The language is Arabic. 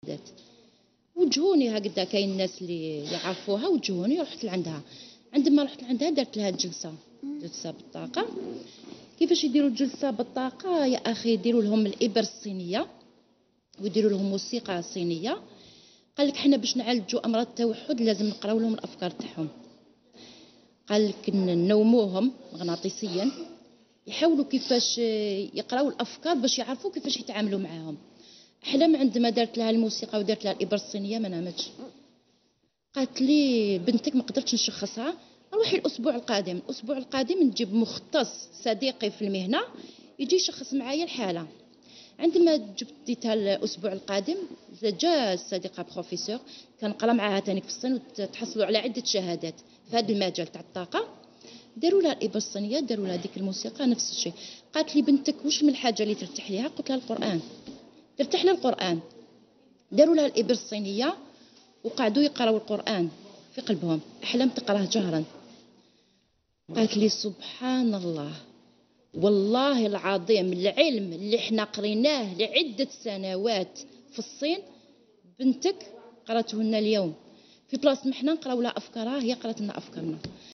شهادات. وجهوني هكذا، كاين الناس اللي يعرفوها وجهوني، رحت لعندها. عندما رحت لعندها درت لها جلسه بالطاقه. كيفاش يديروا الجلسه بالطاقه يا اخي؟ يديروا لهم الابر الصينيه ويديروا لهم موسيقى صينيه. قال لك حنا باش نعالجوا امراض التوحد لازم نقراو لهم الافكار تاعهم. قال لك نوموهم مغناطيسيا، يحاولوا كيفاش يقراو الافكار باش يعرفوا كيفاش يتعاملوا معاهم. احلام عندما درت لها الموسيقى ودرت لها الابر الصينيه ما نامتش. قالت لي بنتك ما قدرتش نشخصها، روحي الاسبوع القادم نجيب مختص صديقي في المهنه يجي يشخص معايا الحاله. عندما جبت ديتها الاسبوع القادم جا الصديقه بروفيسور كان قرا معاها تاني في الصين وتحصلوا على عده شهادات في هذا المجال تاع الطاقه. داروا لها الابر الصينيه، داروا لها ديك الموسيقى نفس الشيء. قالت لي بنتك واش من الحاجه اللي ترتاح ليها؟ قلت لها القران، ترتاح لها القران. داروا لها الابر الصينيه وقعدوا يقراوا القران في قلبهم، احلام تقراه جهرا. قالت لي سبحان الله، والله العظيم العلم اللي احنا قريناه لعدة سنوات في الصين بنتك قرأته لنا اليوم، في بلاصة ما احنا نقراو لها افكارها هي قرأت لنا افكارنا.